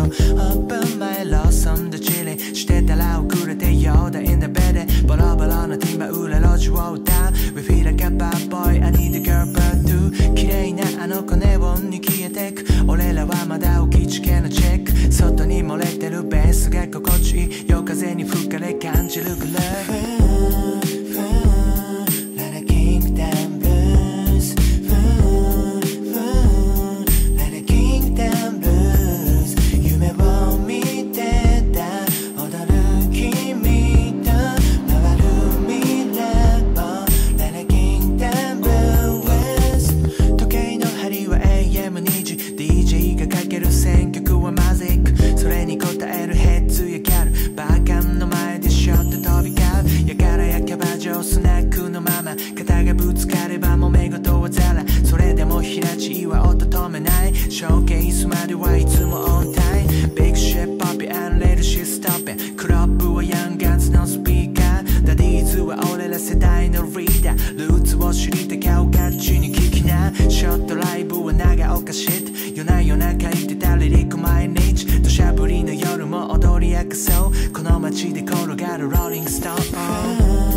Open my Lawson でチリしてたら遅れてよだ In the bed でボロボロのティンバ裏路地を歌う We feel like a bad boy I need a girl but do 綺麗なあの子ネオンに消えてく俺らはまだ起きつけのチェック外に漏れてるベースが心地いい夜風に吹かれ感じるグルーヴ肩がぶつかれば揉め事はザラそれでも平地は音止めないショーケースまではいつもオンタイム Big shit poppy and little shit stopping クラブはヤンガンズのスピーカーダディーズは俺ら世代のリーダールーツを知りた顔ガッチに聞きなショットライブは長岡シット夜な夜な書いてたリリック毎日土砂降りの夜も踊り明かそうこの街で転がるローリングストーン